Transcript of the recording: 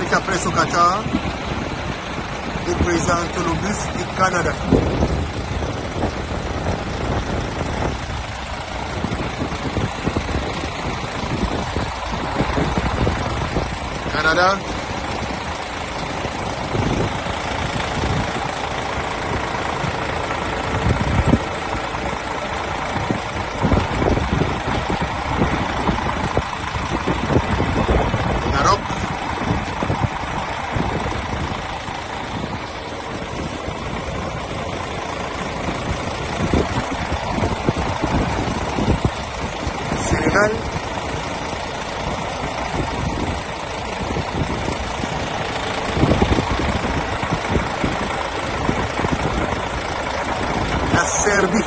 Africa Press au Qatar représente le bus du Canada. Canada. Maroc. Sénégal. La Serbie.